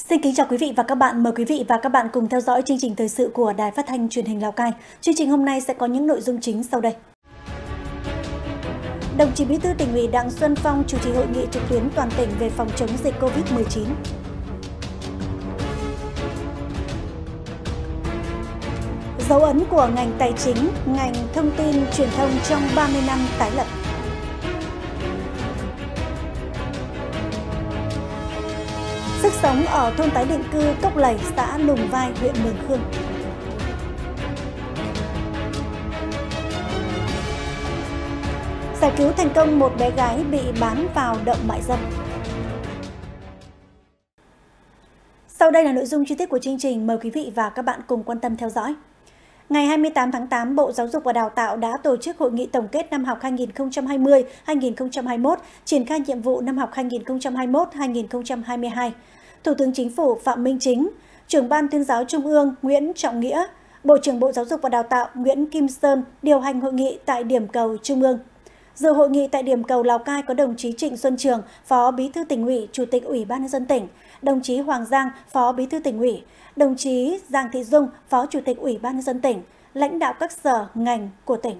Xin kính chào quý vị và các bạn. Mời quý vị và các bạn cùng theo dõi chương trình thời sự của Đài Phát thanh Truyền hình Lào Cai. Chương trình hôm nay sẽ có những nội dung chính sau đây. Đồng chí Bí thư Tỉnh ủy Đặng Xuân Phong chủ trì hội nghị trực tuyến toàn tỉnh về phòng chống dịch Covid-19. Dấu ấn của ngành tài chính, ngành thông tin truyền thông trong 30 năm tái lập. Sức sống ở thôn tái định cư Cốc Lầy, xã Lùng Vai, huyện Mường Khương. Giải cứu thành công một bé gái bị bán vào động mại dâm. Sau đây là nội dung chi tiết của chương trình, mời quý vị và các bạn cùng quan tâm theo dõi. Ngày 28 tháng 8, Bộ Giáo dục và Đào tạo đã tổ chức hội nghị tổng kết năm học 2020-2021, triển khai nhiệm vụ năm học 2021-2022. Thủ tướng Chính phủ Phạm Minh Chính, Trưởng Ban Tuyên giáo Trung ương Nguyễn Trọng Nghĩa, Bộ trưởng Bộ Giáo dục và Đào tạo Nguyễn Kim Sơn điều hành hội nghị tại điểm cầu Trung ương. Dự hội nghị tại điểm cầu Lào Cai có đồng chí Trịnh Xuân Trường, Phó Bí thư Tỉnh ủy, Chủ tịch Ủy ban nhân dân tỉnh, đồng chí Hoàng Giang, Phó Bí thư Tỉnh ủy, đồng chí Giang Thị Dung, Phó Chủ tịch Ủy ban nhân dân tỉnh, lãnh đạo các sở, ngành của tỉnh.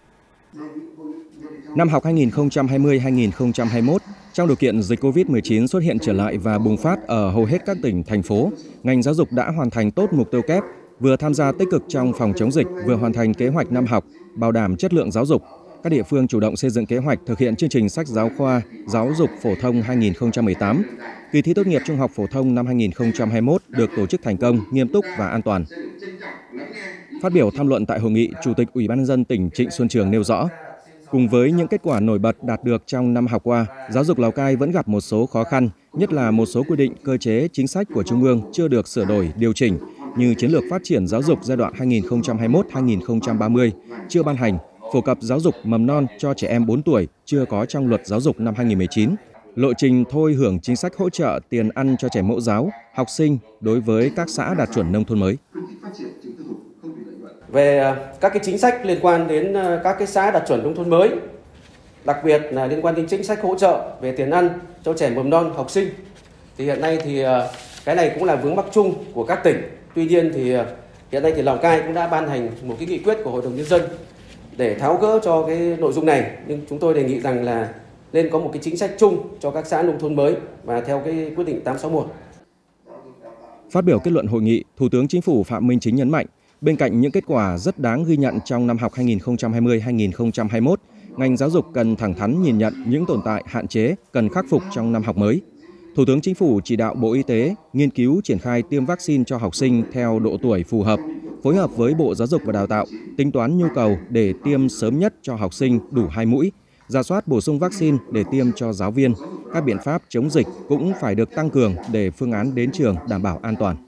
Năm học 2020-2021, trong điều kiện dịch Covid-19 xuất hiện trở lại và bùng phát ở hầu hết các tỉnh, thành phố, ngành giáo dục đã hoàn thành tốt mục tiêu kép, vừa tham gia tích cực trong phòng chống dịch, vừa hoàn thành kế hoạch năm học, bảo đảm chất lượng giáo dục. Các địa phương chủ động xây dựng kế hoạch thực hiện chương trình sách giáo khoa giáo dục phổ thông 2018. Kỳ thi tốt nghiệp trung học phổ thông năm 2021 được tổ chức thành công, nghiêm túc và an toàn. Phát biểu tham luận tại hội nghị, Chủ tịch Ủy ban nhân dân tỉnh Trịnh Xuân Trường nêu rõ, cùng với những kết quả nổi bật đạt được trong năm học qua, giáo dục Lào Cai vẫn gặp một số khó khăn, nhất là một số quy định, cơ chế, chính sách của Trung ương chưa được sửa đổi, điều chỉnh, như chiến lược phát triển giáo dục giai đoạn 2021-2030 chưa ban hành, phổ cập giáo dục mầm non cho trẻ em 4 tuổi chưa có trong luật giáo dục năm 2019, lộ trình thôi hưởng chính sách hỗ trợ tiền ăn cho trẻ mẫu giáo, học sinh đối với các xã đạt chuẩn nông thôn mới. Về các cái chính sách liên quan đến các cái xã đạt chuẩn nông thôn mới, đặc biệt là liên quan đến chính sách hỗ trợ về tiền ăn cho trẻ mầm non, học sinh, thì hiện nay thì cái này cũng là vướng mắc chung của các tỉnh. Tuy nhiên thì hiện nay thì Lào Cai cũng đã ban hành một cái nghị quyết của Hội đồng Nhân dân để tháo gỡ cho cái nội dung này, nhưng chúng tôi đề nghị rằng là nên có một cái chính sách chung cho các xã nông thôn mới và theo cái quyết định 861. Phát biểu kết luận hội nghị, Thủ tướng Chính phủ Phạm Minh Chính nhấn mạnh, bên cạnh những kết quả rất đáng ghi nhận trong năm học 2020-2021, ngành giáo dục cần thẳng thắn nhìn nhận những tồn tại, hạn chế cần khắc phục trong năm học mới. Thủ tướng Chính phủ chỉ đạo Bộ Y tế nghiên cứu triển khai tiêm vaccine cho học sinh theo độ tuổi phù hợp, phối hợp với Bộ Giáo dục và Đào tạo, tính toán nhu cầu để tiêm sớm nhất cho học sinh đủ 2 mũi, rà soát bổ sung vaccine để tiêm cho giáo viên. Các biện pháp chống dịch cũng phải được tăng cường để phương án đến trường đảm bảo an toàn.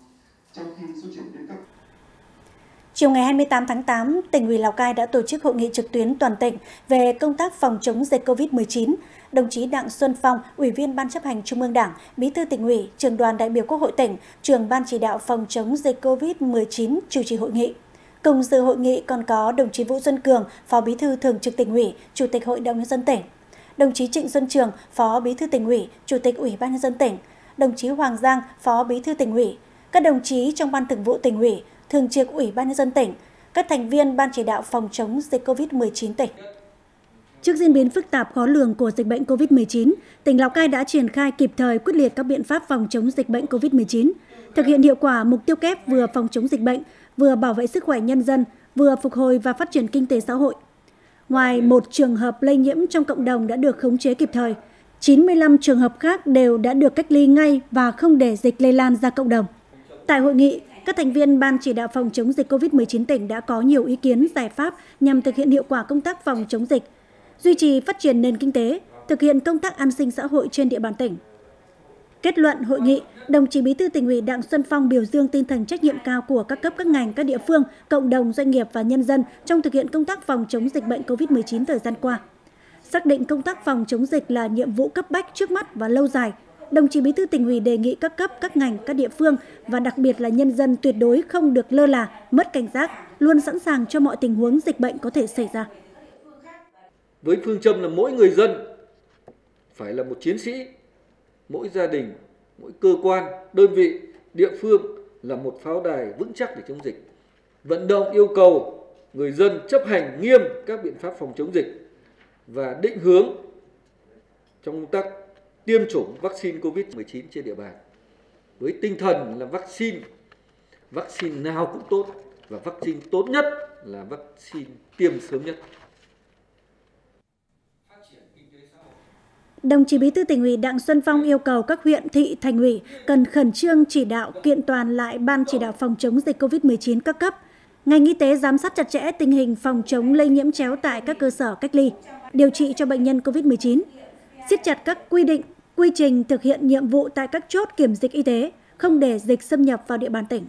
Chiều ngày 28 tháng 8, tỉnh ủy Lào Cai đã tổ chức hội nghị trực tuyến toàn tỉnh về công tác phòng chống dịch Covid-19. Đồng chí Đặng Xuân Phong, Ủy viên Ban chấp hành Trung ương Đảng, Bí thư Tỉnh ủy, Trưởng đoàn đại biểu Quốc hội tỉnh, Trưởng Ban chỉ đạo phòng chống dịch Covid-19 chủ trì hội nghị. Cùng dự hội nghị còn có đồng chí Vũ Xuân Cường, Phó Bí thư Thường trực Tỉnh ủy, Chủ tịch Hội đồng Nhân dân tỉnh, đồng chí Trịnh Xuân Trường, Phó Bí thư Tỉnh ủy, Chủ tịch Ủy ban Nhân dân tỉnh, đồng chí Hoàng Giang, Phó Bí thư Tỉnh ủy, các đồng chí trong Ban Thường vụ Tỉnh ủy, Thường trực Ủy ban Nhân dân tỉnh, các thành viên Ban chỉ đạo phòng chống dịch Covid-19 tỉnh. Trước diễn biến phức tạp khó lường của dịch bệnh Covid-19, tỉnh Lào Cai đã triển khai kịp thời quyết liệt các biện pháp phòng chống dịch bệnh Covid-19, thực hiện hiệu quả mục tiêu kép vừa phòng chống dịch bệnh, vừa bảo vệ sức khỏe nhân dân, vừa phục hồi và phát triển kinh tế xã hội. Ngoài một trường hợp lây nhiễm trong cộng đồng đã được khống chế kịp thời, 95 trường hợp khác đều đã được cách ly ngay và không để dịch lây lan ra cộng đồng. Tại hội nghị, các thành viên Ban chỉ đạo phòng chống dịch Covid-19 tỉnh đã có nhiều ý kiến giải pháp nhằm thực hiện hiệu quả công tác phòng chống dịch, duy trì phát triển nền kinh tế, thực hiện công tác an sinh xã hội trên địa bàn tỉnh. Kết luận hội nghị, đồng chí Bí thư Tỉnh ủy Đặng Xuân Phong biểu dương tinh thần trách nhiệm cao của các cấp các ngành, các địa phương, cộng đồng, doanh nghiệp và nhân dân trong thực hiện công tác phòng chống dịch bệnh Covid-19 thời gian qua. Xác định công tác phòng chống dịch là nhiệm vụ cấp bách trước mắt và lâu dài, đồng chí Bí thư Tỉnh ủy đề nghị các cấp, các ngành, các địa phương và đặc biệt là nhân dân tuyệt đối không được lơ là, mất cảnh giác, luôn sẵn sàng cho mọi tình huống dịch bệnh có thể xảy ra. Với phương châm là mỗi người dân phải là một chiến sĩ, mỗi gia đình, mỗi cơ quan, đơn vị địa phương là một pháo đài vững chắc để chống dịch. Vận động yêu cầu người dân chấp hành nghiêm các biện pháp phòng chống dịch và định hướng trong công tác tiêm chủng vaccine COVID-19 trên địa bàn. Với tinh thần là vaccine nào cũng tốt và vaccine tốt nhất là vaccine tiêm sớm nhất. Đồng chí Bí thư Tỉnh ủy Đặng Xuân Phong yêu cầu các huyện, thị, thành ủy cần khẩn trương chỉ đạo kiện toàn lại Ban chỉ đạo phòng chống dịch COVID-19 các cấp. Ngành y tế giám sát chặt chẽ tình hình phòng chống lây nhiễm chéo tại các cơ sở cách ly, điều trị cho bệnh nhân COVID-19, siết chặt các quy định, quy trình thực hiện nhiệm vụ tại các chốt kiểm dịch y tế, không để dịch xâm nhập vào địa bàn tỉnh.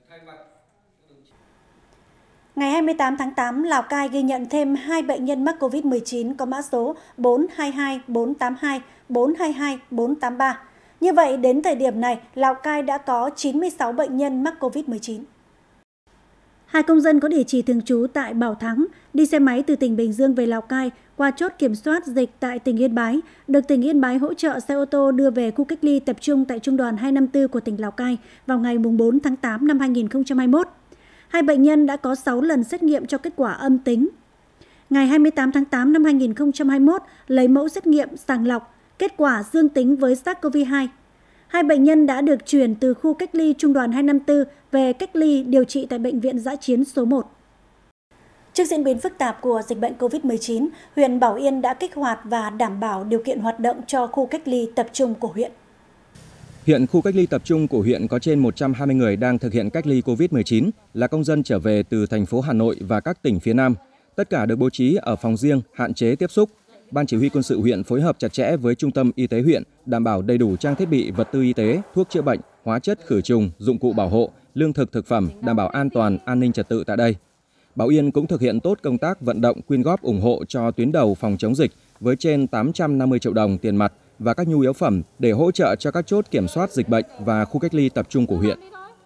Ngày 28 tháng 8, Lào Cai ghi nhận thêm 2 bệnh nhân mắc COVID-19 có mã số 422482, 422483. Như vậy, đến thời điểm này, Lào Cai đã có 96 bệnh nhân mắc COVID-19. 2 công dân có địa chỉ thường trú tại Bảo Thắng, đi xe máy từ tỉnh Bình Dương về Lào Cai qua chốt kiểm soát dịch tại tỉnh Yên Bái, được tỉnh Yên Bái hỗ trợ xe ô tô đưa về khu cách ly tập trung tại Trung đoàn 254 của tỉnh Lào Cai vào ngày 4 tháng 8 năm 2021. 2 bệnh nhân đã có 6 lần xét nghiệm cho kết quả âm tính. Ngày 28 tháng 8 năm 2021, lấy mẫu xét nghiệm sàng lọc, kết quả dương tính với SARS-CoV-2. 2 bệnh nhân đã được chuyển từ khu cách ly Trung đoàn 254 về cách ly điều trị tại Bệnh viện Dã chiến số 1. Trước diễn biến phức tạp của dịch bệnh COVID-19, huyện Bảo Yên đã kích hoạt và đảm bảo điều kiện hoạt động cho khu cách ly tập trung của huyện. Hiện khu cách ly tập trung của huyện có trên 120 người đang thực hiện cách ly COVID-19 là công dân trở về từ thành phố Hà Nội và các tỉnh phía Nam. Tất cả được bố trí ở phòng riêng, hạn chế tiếp xúc. Ban chỉ huy quân sự huyện phối hợp chặt chẽ với trung tâm y tế huyện, đảm bảo đầy đủ trang thiết bị, vật tư y tế, thuốc chữa bệnh, hóa chất khử trùng, dụng cụ bảo hộ, lương thực thực phẩm, đảm bảo an toàn, an ninh trật tự tại đây. Bảo Yên cũng thực hiện tốt công tác vận động quyên góp ủng hộ cho tuyến đầu phòng chống dịch với trên 850 triệu đồng tiền mặt và các nhu yếu phẩm để hỗ trợ cho các chốt kiểm soát dịch bệnh và khu cách ly tập trung của huyện.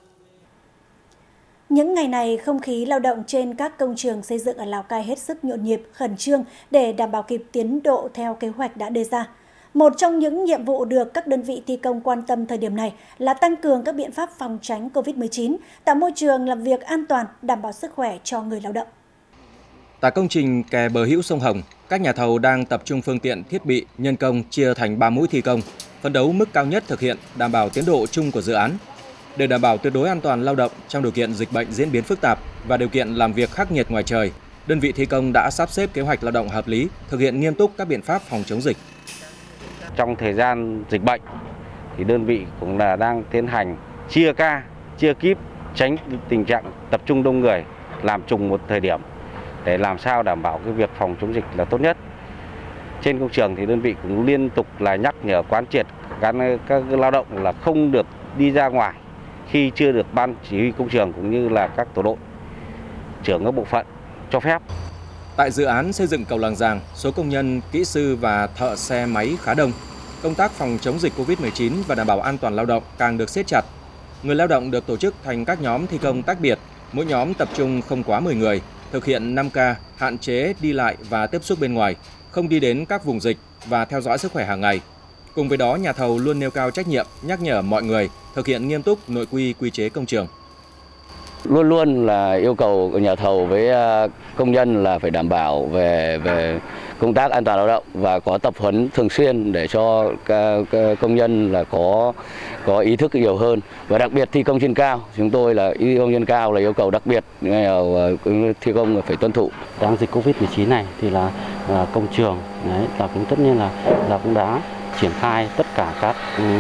Những ngày này, không khí lao động trên các công trường xây dựng ở Lào Cai hết sức nhộn nhịp, khẩn trương để đảm bảo kịp tiến độ theo kế hoạch đã đề ra. Một trong những nhiệm vụ được các đơn vị thi công quan tâm thời điểm này là tăng cường các biện pháp phòng tránh COVID-19, tạo môi trường làm việc an toàn, đảm bảo sức khỏe cho người lao động. Tại công trình kè bờ hữu sông Hồng, các nhà thầu đang tập trung phương tiện, thiết bị, nhân công chia thành 3 mũi thi công, phấn đấu mức cao nhất thực hiện, đảm bảo tiến độ chung của dự án. Để đảm bảo tuyệt đối an toàn lao động trong điều kiện dịch bệnh diễn biến phức tạp và điều kiện làm việc khắc nghiệt ngoài trời, đơn vị thi công đã sắp xếp kế hoạch lao động hợp lý, thực hiện nghiêm túc các biện pháp phòng chống dịch. Trong thời gian dịch bệnh thì đơn vị cũng là đang tiến hành chia ca, chia kíp, tránh tình trạng tập trung đông người làm trùng một thời điểm để làm sao đảm bảo cái việc phòng chống dịch là tốt nhất. Trên công trường thì đơn vị cũng liên tục là nhắc nhở quán triệt các lao động là không được đi ra ngoài khi chưa được ban chỉ huy công trường cũng như là các tổ đội trưởng các bộ phận cho phép. Tại dự án xây dựng cầu Làng Giàng, số công nhân, kỹ sư và thợ xe máy khá đông. Công tác phòng chống dịch COVID-19 và đảm bảo an toàn lao động càng được siết chặt. Người lao động được tổ chức thành các nhóm thi công tách biệt, mỗi nhóm tập trung không quá 10 người, thực hiện 5K, hạn chế đi lại và tiếp xúc bên ngoài, không đi đến các vùng dịch và theo dõi sức khỏe hàng ngày. Cùng với đó, nhà thầu luôn nêu cao trách nhiệm, nhắc nhở mọi người thực hiện nghiêm túc nội quy, quy chế công trường. Luôn luôn là yêu cầu của nhà thầu với công nhân là phải đảm bảo về công tác an toàn lao động và có tập huấn thường xuyên để cho công nhân là có ý thức nhiều hơn. Và đặc biệt thi công trên cao, chúng tôi là thi công trên cao là yêu cầu đặc biệt thi công phải tuân thủ. Đang dịch Covid-19 này thì là công trường đấy là cũng tất nhiên là cũng đã triển khai tất cả các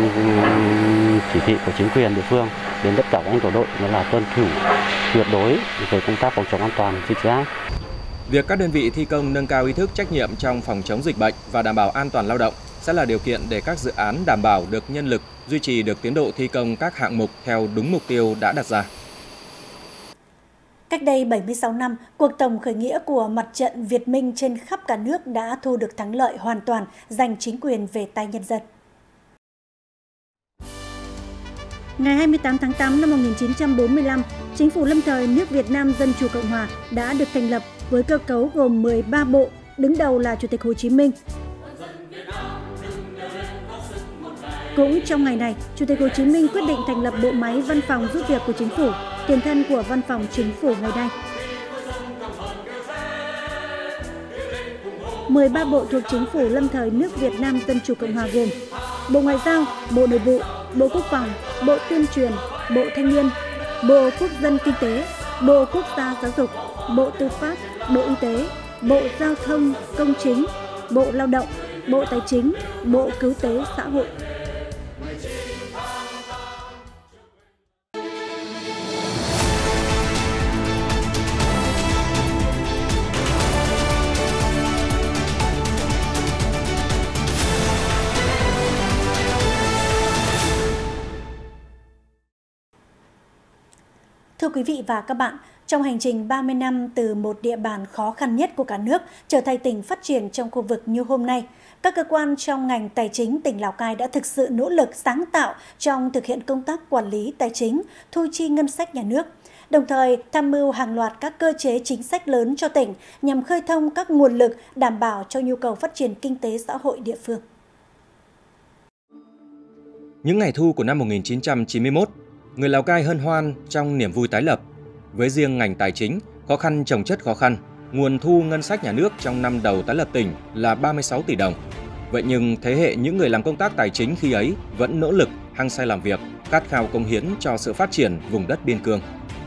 chỉ thị của chính quyền địa phương đến tất cả các anh tổ đội là tuân thủ tuyệt đối về công tác phòng chống an toàn dịch bệnh. Việc các đơn vị thi công nâng cao ý thức trách nhiệm trong phòng chống dịch bệnh và đảm bảo an toàn lao động sẽ là điều kiện để các dự án đảm bảo được nhân lực, duy trì được tiến độ thi công các hạng mục theo đúng mục tiêu đã đặt ra. Cách đây 76 năm, cuộc tổng khởi nghĩa của mặt trận Việt Minh trên khắp cả nước đã thu được thắng lợi hoàn toàn, giành chính quyền về tay nhân dân. Ngày 28 tháng 8 năm 1945, Chính phủ lâm thời nước Việt Nam Dân Chủ Cộng Hòa đã được thành lập với cơ cấu gồm 13 bộ, đứng đầu là Chủ tịch Hồ Chí Minh. Cũng trong ngày này, Chủ tịch Hồ Chí Minh quyết định thành lập bộ máy văn phòng giúp việc của Chính phủ, tiền thân của Văn phòng Chính phủ ngày nay. 13 bộ thuộc Chính phủ lâm thời nước Việt Nam Dân chủ Cộng hòa gồm Bộ Ngoại giao, Bộ Nội vụ, Bộ Quốc phòng, Bộ Tuyên truyền, Bộ Thanh niên, Bộ Quốc dân Kinh tế, Bộ Quốc gia Giáo dục, Bộ Tư pháp, Bộ Y tế, Bộ Giao thông Công chính, Bộ Lao động, Bộ Tài chính, Bộ Cứu tế Xã hội. Thưa quý vị và các bạn, trong hành trình 30 năm từ một địa bàn khó khăn nhất của cả nước trở thành tỉnh phát triển trong khu vực như hôm nay, các cơ quan trong ngành tài chính tỉnh Lào Cai đã thực sự nỗ lực sáng tạo trong thực hiện công tác quản lý tài chính, thu chi ngân sách nhà nước, đồng thời tham mưu hàng loạt các cơ chế chính sách lớn cho tỉnh nhằm khơi thông các nguồn lực đảm bảo cho nhu cầu phát triển kinh tế xã hội địa phương. Những ngày thu của năm 1991, người Lào Cai hân hoan trong niềm vui tái lập. Với riêng ngành tài chính, khó khăn chồng chất khó khăn, nguồn thu ngân sách nhà nước trong năm đầu tái lập tỉnh là 36 tỷ đồng. Vậy nhưng thế hệ những người làm công tác tài chính khi ấy vẫn nỗ lực, hăng say làm việc, khát khao cống hiến cho sự phát triển vùng đất biên cương.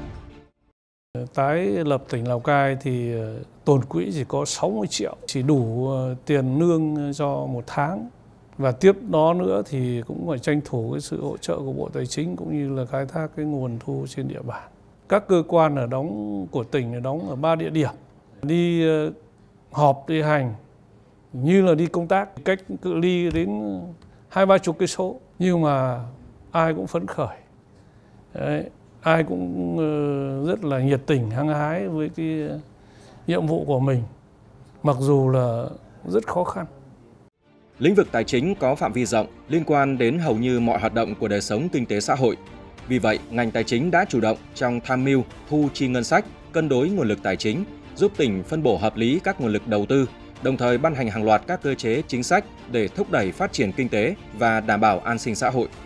Tái lập tỉnh Lào Cai thì tồn quỹ chỉ có 60 triệu, chỉ đủ tiền lương cho một tháng. Và tiếp đó nữa thì cũng phải tranh thủ cái sự hỗ trợ của Bộ Tài chính cũng như là khai thác cái nguồn thu trên địa bàn. Các cơ quan của tỉnh đóng ở 3 địa điểm. Đi họp, đi hành, như là đi công tác, cách cự ly đến 20-30 cây số. Nhưng mà ai cũng phấn khởi. Đấy, ai cũng rất là nhiệt tình, hăng hái với cái nhiệm vụ của mình, mặc dù là rất khó khăn. Lĩnh vực tài chính có phạm vi rộng, liên quan đến hầu như mọi hoạt động của đời sống kinh tế xã hội. Vì vậy, ngành tài chính đã chủ động trong tham mưu, thu chi ngân sách, cân đối nguồn lực tài chính, giúp tỉnh phân bổ hợp lý các nguồn lực đầu tư, đồng thời ban hành hàng loạt các cơ chế chính sách để thúc đẩy phát triển kinh tế và đảm bảo an sinh xã hội.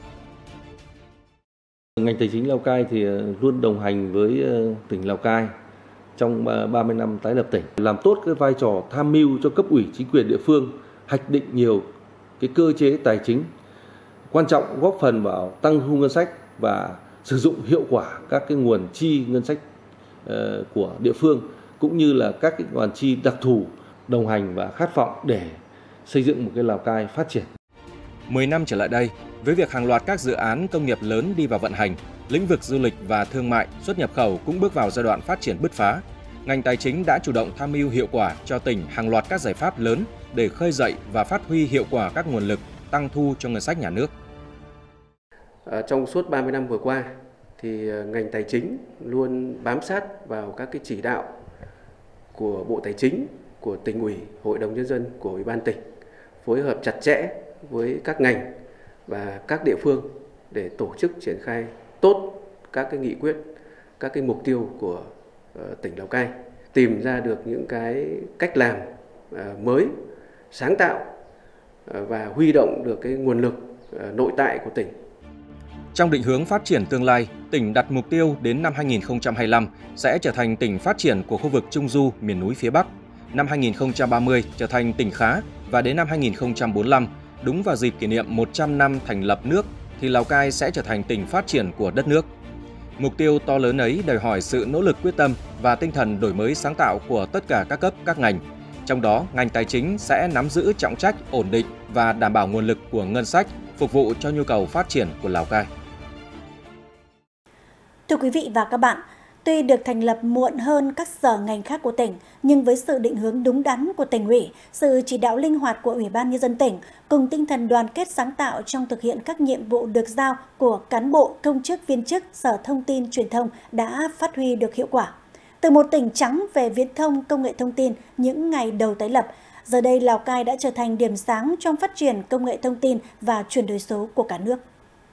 Ngành tài chính Lào Cai thì luôn đồng hành với tỉnh Lào Cai trong 30 năm tái lập tỉnh, làm tốt cái vai trò tham mưu cho cấp ủy chính quyền địa phương, hoạch định nhiều cái cơ chế tài chính quan trọng góp phần vào tăng thu ngân sách và sử dụng hiệu quả các cái nguồn chi ngân sách của địa phương cũng như là các cái nguồn chi đặc thù đồng hành và khát vọng để xây dựng một cái Lào Cai phát triển. 10 năm trở lại đây, với việc hàng loạt các dự án công nghiệp lớn đi vào vận hành, lĩnh vực du lịch và thương mại, xuất nhập khẩu cũng bước vào giai đoạn phát triển bứt phá. Ngành tài chính đã chủ động tham mưu hiệu quả cho tỉnh hàng loạt các giải pháp lớn để khơi dậy và phát huy hiệu quả các nguồn lực, tăng thu cho ngân sách nhà nước. Trong suốt 30 năm vừa qua, thì ngành tài chính luôn bám sát vào các cái chỉ đạo của Bộ Tài chính, của Tỉnh ủy, Hội đồng Nhân dân, của Ủy ban tỉnh, phối hợp chặt chẽ với các ngành và các địa phương để tổ chức triển khai tốt các cái nghị quyết, các cái mục tiêu của tỉnh Lào Cai, tìm ra được những cái cách làm mới, sáng tạo và huy động được cái nguồn lực nội tại của tỉnh. Trong định hướng phát triển tương lai, tỉnh đặt mục tiêu đến năm 2025 sẽ trở thành tỉnh phát triển của khu vực Trung Du, miền núi phía Bắc. Năm 2030 trở thành tỉnh khá và đến năm 2045, đúng vào dịp kỷ niệm 100 năm thành lập nước, thì Lào Cai sẽ trở thành tỉnh phát triển của đất nước. Mục tiêu to lớn ấy đòi hỏi sự nỗ lực quyết tâm và tinh thần đổi mới sáng tạo của tất cả các cấp, các ngành. Trong đó, ngành tài chính sẽ nắm giữ trọng trách ổn định và đảm bảo nguồn lực của ngân sách phục vụ cho nhu cầu phát triển của Lào Cai. Thưa quý vị và các bạn, tuy được thành lập muộn hơn các sở ngành khác của tỉnh, nhưng với sự định hướng đúng đắn của tỉnh ủy, sự chỉ đạo linh hoạt của Ủy ban Nhân dân tỉnh, cùng tinh thần đoàn kết sáng tạo trong thực hiện các nhiệm vụ được giao của cán bộ, công chức, viên chức Sở Thông tin Truyền thông đã phát huy được hiệu quả. Từ một tỉnh trắng về viễn thông, công nghệ thông tin những ngày đầu tái lập, giờ đây Lào Cai đã trở thành điểm sáng trong phát triển công nghệ thông tin và chuyển đổi số của cả nước.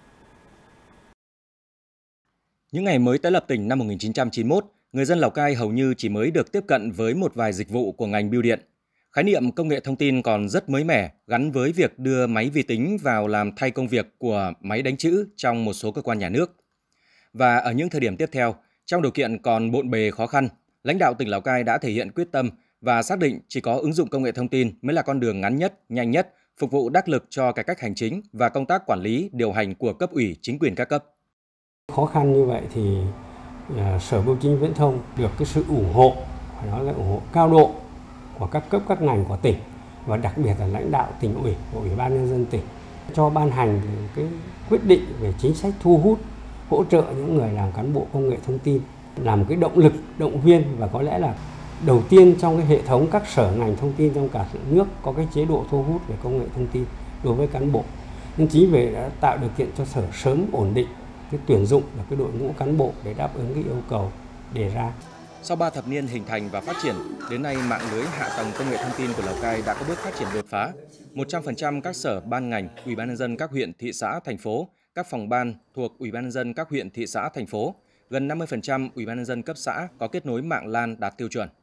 Những ngày mới tái lập tỉnh năm 1991, người dân Lào Cai hầu như chỉ mới được tiếp cận với một vài dịch vụ của ngành bưu điện. Khái niệm công nghệ thông tin còn rất mới mẻ, gắn với việc đưa máy vi tính vào làm thay công việc của máy đánh chữ trong một số cơ quan nhà nước. Và ở những thời điểm tiếp theo, trong điều kiện còn bộn bề khó khăn, lãnh đạo tỉnh Lào Cai đã thể hiện quyết tâm và xác định chỉ có ứng dụng công nghệ thông tin mới là con đường ngắn nhất, nhanh nhất, phục vụ đắc lực cho cải cách hành chính và công tác quản lý, điều hành của cấp ủy, chính quyền các cấp. Khó khăn như vậy thì Sở Bưu chính Viễn thông được cái sự ủng hộ, phải nói là ủng hộ cao độ của các cấp các ngành của tỉnh và đặc biệt là lãnh đạo tỉnh ủy và Ủy ban nhân dân tỉnh cho ban hành cái quyết định về chính sách thu hút, hỗ trợ những người làm cán bộ công nghệ thông tin, làm cái động lực, động viên và có lẽ là đầu tiên trong cái hệ thống các sở ngành thông tin trong cả nước có cái chế độ thu hút về công nghệ thông tin đối với cán bộ. Nhưng chính vì đã tạo điều kiện cho Sở sớm ổn định cái tuyển dụng được cái đội ngũ cán bộ để đáp ứng cái yêu cầu đề ra. Sau 3 thập niên hình thành và phát triển, đến nay mạng lưới hạ tầng công nghệ thông tin của Lào Cai đã có bước phát triển đột phá. 100% các sở ban ngành, Ủy ban nhân dân các huyện, thị xã, thành phố, các phòng ban thuộc Ủy ban nhân dân các huyện, thị xã, thành phố, gần 50% Ủy ban nhân dân cấp xã có kết nối mạng LAN đạt tiêu chuẩn.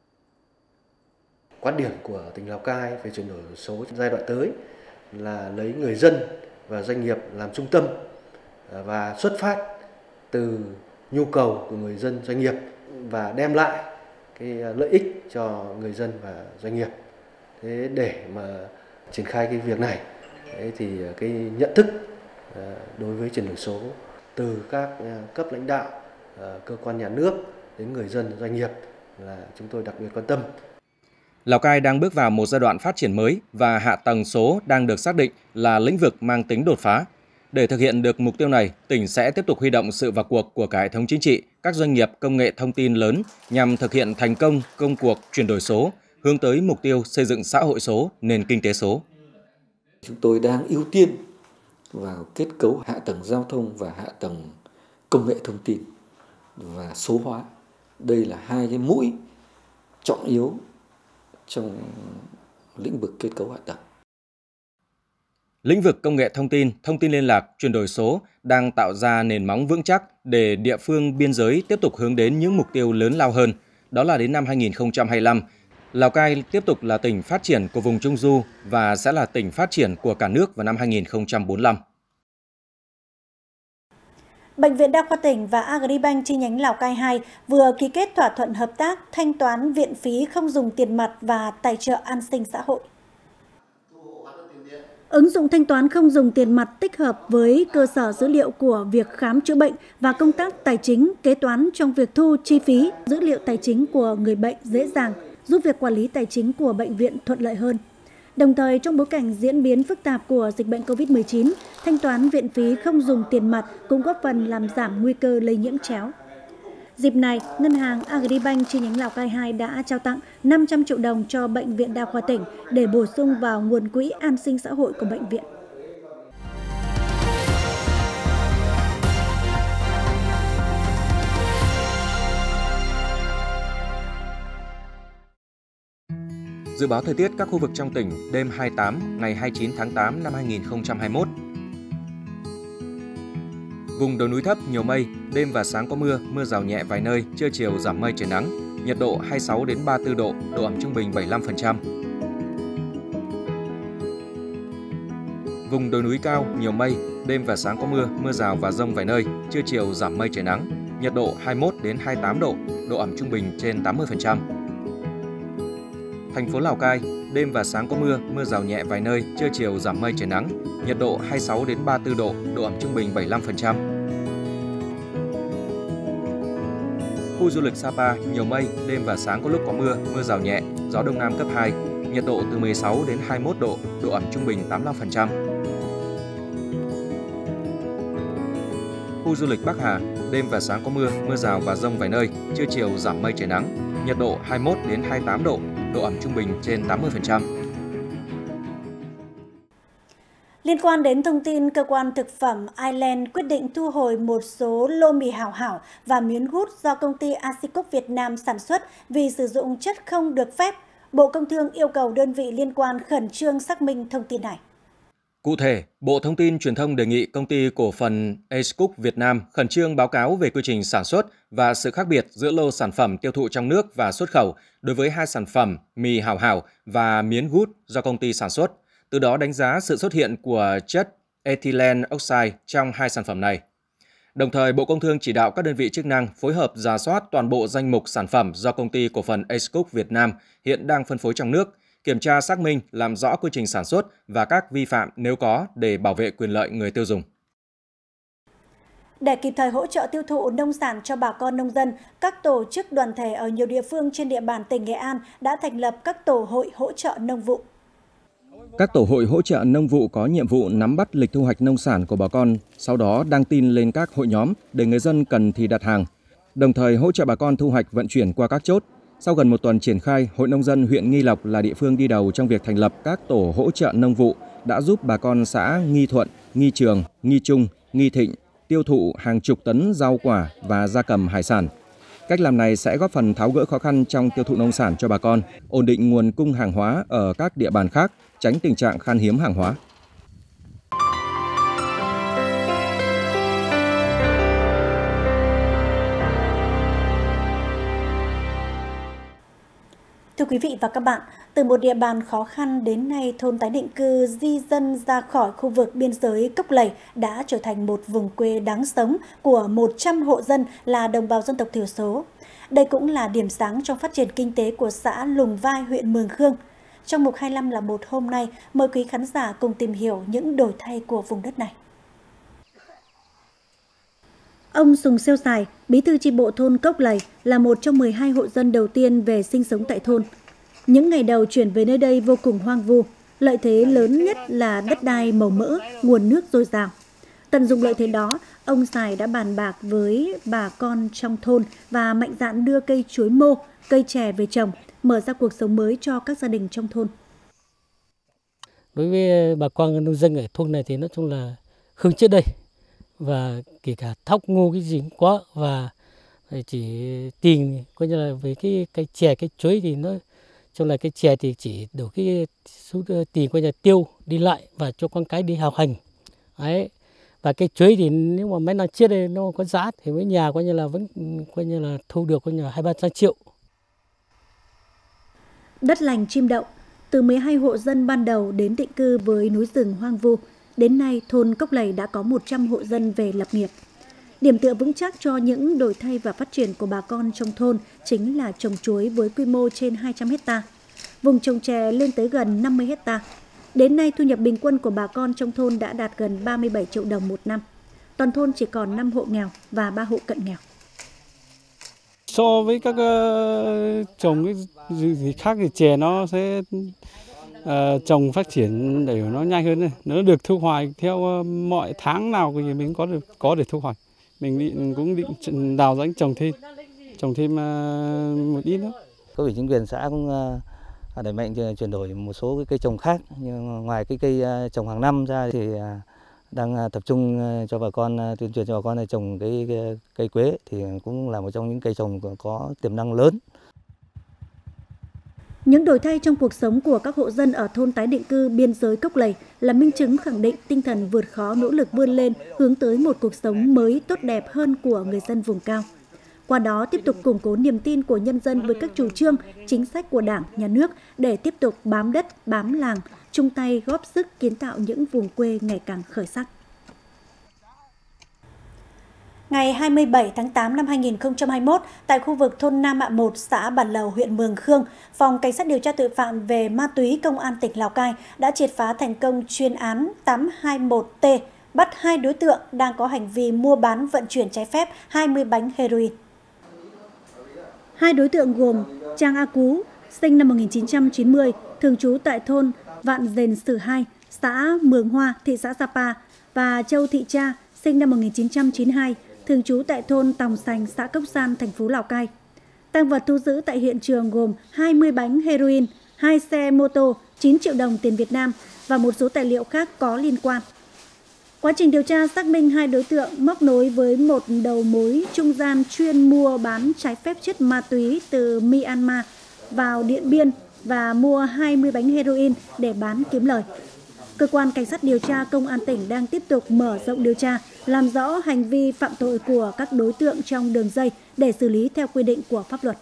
Quan điểm của tỉnh Lào Cai về chuyển đổi số giai đoạn tới là lấy người dân và doanh nghiệp làm trung tâm và xuất phát từ nhu cầu của người dân doanh nghiệp và đem lại cái lợi ích cho người dân và doanh nghiệp. Thế để mà triển khai cái việc này thì cái nhận thức đối với chuyển đổi số từ các cấp lãnh đạo, cơ quan nhà nước đến người dân doanh nghiệp là chúng tôi đặc biệt quan tâm. Lào Cai đang bước vào một giai đoạn phát triển mới và hạ tầng số đang được xác định là lĩnh vực mang tính đột phá. Để thực hiện được mục tiêu này, tỉnh sẽ tiếp tục huy động sự vào cuộc của cả hệ thống chính trị, các doanh nghiệp công nghệ thông tin lớn nhằm thực hiện thành công công cuộc chuyển đổi số, hướng tới mục tiêu xây dựng xã hội số, nền kinh tế số. Chúng tôi đang ưu tiên vào kết cấu hạ tầng giao thông và hạ tầng công nghệ thông tin và số hóa. Đây là hai cái mũi trọng yếu trong lĩnh vực kết cấu hạ tầng. Lĩnh vực công nghệ thông tin liên lạc, chuyển đổi số đang tạo ra nền móng vững chắc để địa phương biên giới tiếp tục hướng đến những mục tiêu lớn lao hơn. Đó là đến năm 2025, Lào Cai tiếp tục là tỉnh phát triển của vùng Trung Du và sẽ là tỉnh phát triển của cả nước vào năm 2045. Bệnh viện Đa khoa tỉnh và Agribank chi nhánh Lào Cai 2 vừa ký kết thỏa thuận hợp tác thanh toán viện phí không dùng tiền mặt và tài trợ an sinh xã hội. Ứng dụng thanh toán không dùng tiền mặt tích hợp với cơ sở dữ liệu của việc khám chữa bệnh và công tác tài chính, kế toán trong việc thu chi phí, dữ liệu tài chính của người bệnh dễ dàng, giúp việc quản lý tài chính của bệnh viện thuận lợi hơn. Đồng thời, trong bối cảnh diễn biến phức tạp của dịch bệnh COVID-19, thanh toán viện phí không dùng tiền mặt cũng góp phần làm giảm nguy cơ lây nhiễm chéo. Dịp này, Ngân hàng Agribank chi nhánh Lào Cai 2 đã trao tặng 500 triệu đồng cho Bệnh viện Đa khoa tỉnh để bổ sung vào nguồn quỹ an sinh xã hội của bệnh viện. Dự báo thời tiết các khu vực trong tỉnh đêm 28 ngày 29 tháng 8 năm 2021. Vùng đồi núi thấp nhiều mây, đêm và sáng có mưa, mưa rào nhẹ vài nơi, trưa chiều giảm mây trời nắng, nhiệt độ 26 đến 34 độ, độ ẩm trung bình 75%. Vùng đồi núi cao nhiều mây, đêm và sáng có mưa, mưa rào và dông vài nơi, trưa chiều giảm mây trời nắng, nhiệt độ 21 đến 28 độ, độ ẩm trung bình trên 80%. Thành phố Lào Cai, đêm và sáng có mưa, mưa rào nhẹ vài nơi, trưa chiều giảm mây trời nắng, nhiệt độ 26 đến 34 độ, độ ẩm trung bình 75%. Khu du lịch Sapa nhiều mây, đêm và sáng có lúc có mưa, mưa rào nhẹ, gió đông nam cấp 2, nhiệt độ từ 16 đến 21 độ, độ ẩm trung bình 85%. Khu du lịch Bắc Hà, đêm và sáng có mưa, mưa rào và dông vài nơi, trưa chiều giảm mây trời nắng, nhiệt độ 21 đến 28 độ, độ ẩm trung bình trên 80%. Liên quan đến thông tin, cơ quan thực phẩm Ireland quyết định thu hồi một số lô mì hảo hảo và miến gút do công ty Asicop Việt Nam sản xuất vì sử dụng chất không được phép. Bộ Công Thương yêu cầu đơn vị liên quan khẩn trương xác minh thông tin này. Cụ thể, Bộ Thông tin Truyền thông đề nghị Công ty Cổ phần Ace Cook Việt Nam khẩn trương báo cáo về quy trình sản xuất và sự khác biệt giữa lô sản phẩm tiêu thụ trong nước và xuất khẩu đối với hai sản phẩm mì Hảo Hảo và miến Good do công ty sản xuất, từ đó đánh giá sự xuất hiện của chất ethylene oxide trong hai sản phẩm này. Đồng thời, Bộ Công Thương chỉ đạo các đơn vị chức năng phối hợp rà soát toàn bộ danh mục sản phẩm do Công ty Cổ phần Ace Cook Việt Nam hiện đang phân phối trong nước, kiểm tra xác minh, làm rõ quy trình sản xuất và các vi phạm nếu có để bảo vệ quyền lợi người tiêu dùng. Để kịp thời hỗ trợ tiêu thụ nông sản cho bà con nông dân, các tổ chức đoàn thể ở nhiều địa phương trên địa bàn tỉnh Nghệ An đã thành lập các tổ hội hỗ trợ nông vụ. Các tổ hội hỗ trợ nông vụ có nhiệm vụ nắm bắt lịch thu hoạch nông sản của bà con, sau đó đăng tin lên các hội nhóm để người dân cần thì đặt hàng, đồng thời hỗ trợ bà con thu hoạch vận chuyển qua các chốt. Sau gần một tuần triển khai, Hội Nông dân huyện Nghi Lộc là địa phương đi đầu trong việc thành lập các tổ hỗ trợ nông vụ đã giúp bà con xã Nghi Thuận, Nghi Trường, Nghi Trung, Nghi Thịnh tiêu thụ hàng chục tấn rau quả và gia cầm hải sản. Cách làm này sẽ góp phần tháo gỡ khó khăn trong tiêu thụ nông sản cho bà con, ổn định nguồn cung hàng hóa ở các địa bàn khác, tránh tình trạng khan hiếm hàng hóa. Thưa quý vị và các bạn, từ một địa bàn khó khăn đến nay, thôn tái định cư di dân ra khỏi khu vực biên giới Cốc Lầy đã trở thành một vùng quê đáng sống của 100 hộ dân là đồng bào dân tộc thiểu số. Đây cũng là điểm sáng trong phát triển kinh tế của xã Lùng Vai, huyện Mường Khương. Trong mục 25 là một hôm nay, mời quý khán giả cùng tìm hiểu những đổi thay của vùng đất này. Ông Sùng Siêu Sài, bí thư chi bộ thôn Cốc Lầy, là một trong 12 hộ dân đầu tiên về sinh sống tại thôn. Những ngày đầu chuyển về nơi đây vô cùng hoang vu, lợi thế lớn nhất là đất đai màu mỡ, nguồn nước dồi dào. Tận dụng lợi thế đó, ông Sài đã bàn bạc với bà con trong thôn và mạnh dạn đưa cây chuối mô, cây chè về trồng, mở ra cuộc sống mới cho các gia đình trong thôn. Đối với bà con nông dân ở thôn này thì nói chung là hơn trước đây, và kể cả thóc ngô cái gì cũng có, và chỉ tiền coi như là về cái cây chè, cái chuối thì nó trong là cái chè thì chỉ đủ cái số tiền coi như là tiêu đi lại và cho con cái đi học hành. Đấy. Và cái chuối thì nếu mà mấy năm trước đây nó có giá thì với nhà coi như là vẫn coi như là thu được coi như là 200-300 triệu. Đất lành chim đậu, từ 12 hộ dân ban đầu đến định cư với núi rừng hoang vu, đến nay thôn Cốc Lầy đã có 100 hộ dân về lập nghiệp. Điểm tựa vững chắc cho những đổi thay và phát triển của bà con trong thôn chính là trồng chuối với quy mô trên 200 hectare. Vùng trồng chè lên tới gần 50 hectare. Đến nay, thu nhập bình quân của bà con trong thôn đã đạt gần 37 triệu đồng một năm. Toàn thôn chỉ còn 5 hộ nghèo và 3 hộ cận nghèo. So với các trồng cái gì khác thì chè nó sẽ trồng phát triển để nó nhanh hơn này. Nó được thu hoạch theo mọi tháng nào thì mình có để thu hoạch. Mình cũng định đào rãnh trồng thêm một ít nữa. Cấp ủy chính quyền xã cũng đẩy mạnh chuyển đổi một số cái cây trồng khác, nhưng ngoài cái cây trồng hàng năm ra thì đang tập trung cho bà con, tuyên truyền cho bà con là trồng cái cây quế thì cũng là một trong những cây trồng có tiềm năng lớn. Những đổi thay trong cuộc sống của các hộ dân ở thôn tái định cư biên giới Cốc Lầy là minh chứng khẳng định tinh thần vượt khó nỗ lực vươn lên hướng tới một cuộc sống mới tốt đẹp hơn của người dân vùng cao. Qua đó tiếp tục củng cố niềm tin của nhân dân với các chủ trương, chính sách của Đảng, Nhà nước để tiếp tục bám đất, bám làng, chung tay góp sức kiến tạo những vùng quê ngày càng khởi sắc. Ngày 27 tháng 8 năm 2021, tại khu vực thôn Nam Mạ 1, xã Bản Lầu, huyện Mường Khương, Phòng Cảnh sát điều tra tội phạm về ma túy Công an tỉnh Lào Cai đã triệt phá thành công chuyên án 821T, bắt 2 đối tượng đang có hành vi mua bán vận chuyển trái phép 20 bánh heroin. 2 đối tượng gồm Trang A Cú, sinh năm 1990, thường trú tại thôn Vạn Dền Sử 2, xã Mường Hoa, thị xã Sapa, và Châu Thị Cha, sinh năm 1992, thường trú tại thôn Tòng Sành, xã Cốc San, thành phố Lào Cai. Tang vật thu giữ tại hiện trường gồm 20 bánh heroin, 2 xe mô tô, 9 triệu đồng tiền Việt Nam và một số tài liệu khác có liên quan. Quá trình điều tra xác minh 2 đối tượng móc nối với một đầu mối trung gian chuyên mua bán trái phép chất ma túy từ Myanmar vào Điện Biên và mua 20 bánh heroin để bán kiếm lời. Cơ quan Cảnh sát điều tra Công an tỉnh đang tiếp tục mở rộng điều tra, làm rõ hành vi phạm tội của các đối tượng trong đường dây để xử lý theo quy định của pháp luật.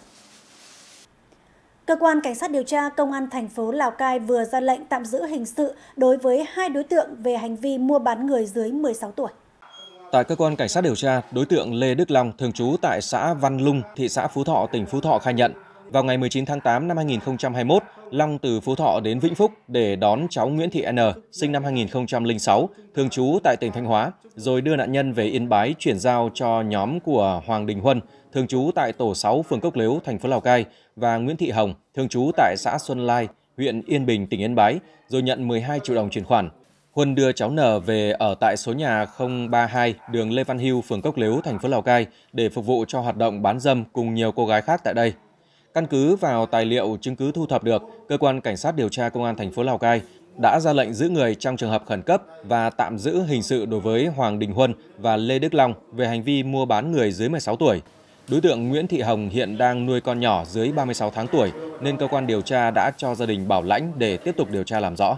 Cơ quan Cảnh sát điều tra Công an thành phố Lào Cai vừa ra lệnh tạm giữ hình sự đối với 2 đối tượng về hành vi mua bán người dưới 16 tuổi. Tại cơ quan Cảnh sát điều tra, đối tượng Lê Đức Long, thường trú tại xã Văn Lung, thị xã Phú Thọ, tỉnh Phú Thọ khai nhận, vào ngày 19 tháng 8 năm 2021, Long từ Phú Thọ đến Vĩnh Phúc để đón cháu Nguyễn Thị N, sinh năm 2006, thường trú tại tỉnh Thanh Hóa, rồi đưa nạn nhân về Yên Bái chuyển giao cho nhóm của Hoàng Đình Huân, thường trú tại tổ 6 phường Cốc Lếu, thành phố Lào Cai, và Nguyễn Thị Hồng, thường trú tại xã Xuân Lai, huyện Yên Bình, tỉnh Yên Bái, rồi nhận 12 triệu đồng chuyển khoản. Huân đưa cháu N về ở tại số nhà 032 đường Lê Văn Hưu, phường Cốc Lếu, thành phố Lào Cai để phục vụ cho hoạt động bán dâm cùng nhiều cô gái khác tại đây. Căn cứ vào tài liệu chứng cứ thu thập được, cơ quan Cảnh sát điều tra Công an thành phố Lào Cai đã ra lệnh giữ người trong trường hợp khẩn cấp và tạm giữ hình sự đối với Hoàng Đình Huân và Lê Đức Long về hành vi mua bán người dưới 16 tuổi. Đối tượng Nguyễn Thị Hồng hiện đang nuôi con nhỏ dưới 36 tháng tuổi nên cơ quan điều tra đã cho gia đình bảo lãnh để tiếp tục điều tra làm rõ.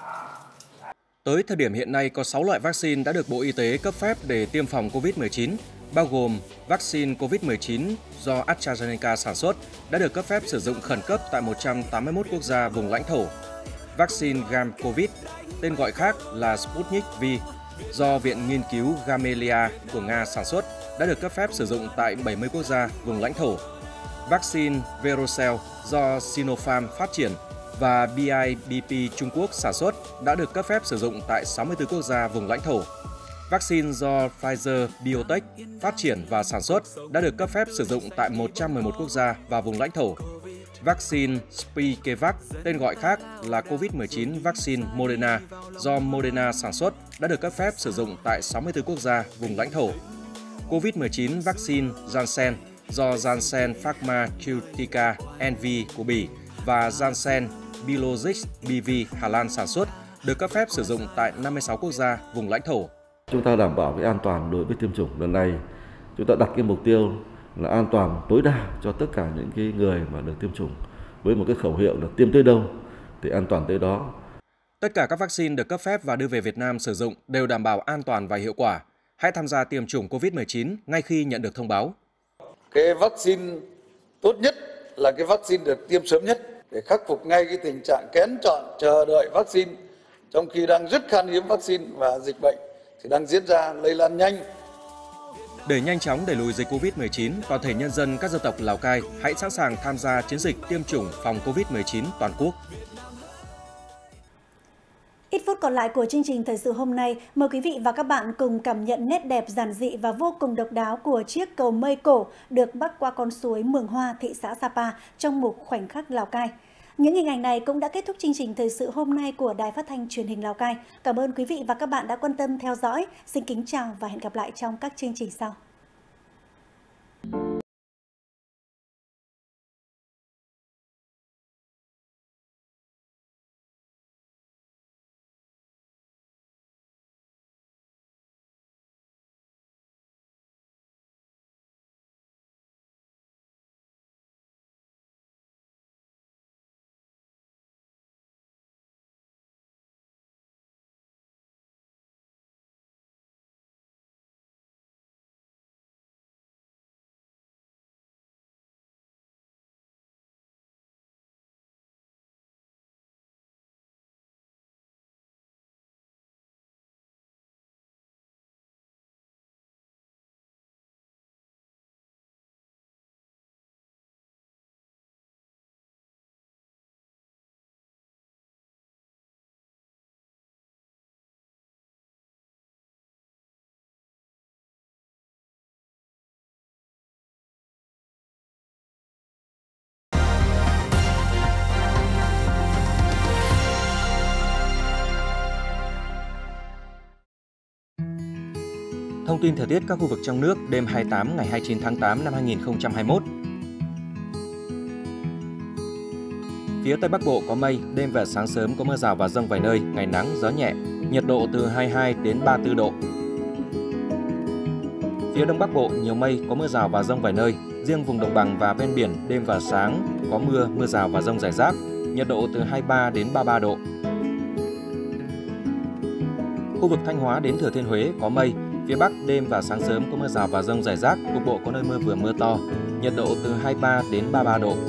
Tới thời điểm hiện nay có 6 loại vaccine đã được Bộ Y tế cấp phép để tiêm phòng COVID-19, bao gồm vaccine COVID-19 do AstraZeneca sản xuất đã được cấp phép sử dụng khẩn cấp tại 181 quốc gia vùng lãnh thổ. Vaccine GAM-COVID, tên gọi khác là Sputnik V, do Viện Nghiên cứu Gamaleya của Nga sản xuất đã được cấp phép sử dụng tại 70 quốc gia vùng lãnh thổ. Vaccine Verocell do Sinopharm phát triển và BIBP Trung Quốc sản xuất đã được cấp phép sử dụng tại 64 quốc gia vùng lãnh thổ. Vaccine do Pfizer-Biotech phát triển và sản xuất đã được cấp phép sử dụng tại 111 quốc gia và vùng lãnh thổ. Vaccine Spikevac, tên gọi khác là COVID-19 vaccine Moderna, do Moderna sản xuất đã được cấp phép sử dụng tại 64 quốc gia vùng lãnh thổ. COVID-19 vaccine Janssen, do Janssen Pharmaceutica NV của Bỉ và Janssen Biologics BV Hà Lan sản xuất, được cấp phép sử dụng tại 56 quốc gia vùng lãnh thổ. Chúng ta đảm bảo cái an toàn đối với tiêm chủng lần này. Chúng ta đặt cái mục tiêu là an toàn tối đa cho tất cả những cái người mà được tiêm chủng với một cái khẩu hiệu là tiêm tới đâu thì an toàn tới đó. Tất cả các vaccine được cấp phép và đưa về Việt Nam sử dụng đều đảm bảo an toàn và hiệu quả. Hãy tham gia tiêm chủng COVID-19 ngay khi nhận được thông báo. Cái vaccine tốt nhất là cái vaccine được tiêm sớm nhất để khắc phục ngay cái tình trạng kén chọn chờ đợi vaccine trong khi đang rất khan hiếm vaccine và dịch bệnh thì đang diễn ra lây lan nhanh. Để nhanh chóng đẩy lùi dịch COVID-19, toàn thể nhân dân các dân tộc Lào Cai hãy sẵn sàng tham gia chiến dịch tiêm chủng phòng COVID-19 toàn quốc. Ít phút còn lại của chương trình thời sự hôm nay, mời quý vị và các bạn cùng cảm nhận nét đẹp giản dị và vô cùng độc đáo của chiếc cầu mây cổ được bắc qua con suối Mường Hoa, thị xã Sapa trong mục Khoảnh khắc Lào Cai. Những hình ảnh này cũng đã kết thúc chương trình thời sự hôm nay của Đài Phát thanh Truyền hình Lào Cai. Cảm ơn quý vị và các bạn đã quan tâm theo dõi. Xin kính chào và hẹn gặp lại trong các chương trình sau. Thông tin thời tiết các khu vực trong nước đêm 28 ngày 29 tháng 8 năm 2021. Phía Tây Bắc Bộ có mây, đêm và sáng sớm có mưa rào và dông vài nơi, ngày nắng, gió nhẹ, nhiệt độ từ 22 đến 34 độ. Phía Đông Bắc Bộ nhiều mây, có mưa rào và dông vài nơi, riêng vùng đồng bằng và ven biển đêm và sáng có mưa rào và dông rải rác, nhiệt độ từ 23 đến 33 độ. Khu vực Thanh Hóa đến Thừa Thiên Huế có mây, phía Bắc đêm và sáng sớm có mưa rào và dông rải rác, cục bộ có nơi mưa vừa mưa to, nhiệt độ từ 23 đến 33 độ.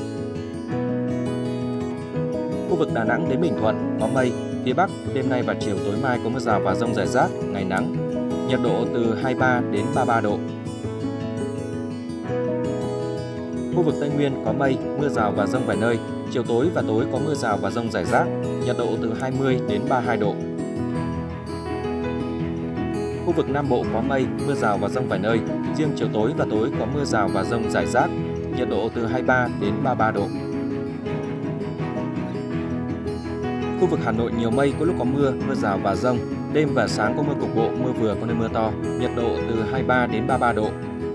Khu vực Đà Nẵng đến Bình Thuận có mây, phía Bắc đêm nay và chiều tối mai có mưa rào và dông rải rác, ngày nắng, nhiệt độ từ 23 đến 33 độ. Khu vực Tây Nguyên có mây, mưa rào và dông vài nơi, chiều tối và tối có mưa rào và dông rải rác, nhiệt độ từ 20 đến 32 độ. Khu vực Nam Bộ có mây, mưa rào và dông vài nơi, riêng chiều tối và tối có mưa rào và dông rải rác, nhiệt độ từ 23 đến 33 độ. Khu vực Hà Nội nhiều mây, có lúc có mưa, mưa rào và dông, đêm và sáng có mưa cục bộ, mưa vừa có nơi mưa to, nhiệt độ từ 23 đến 33 độ.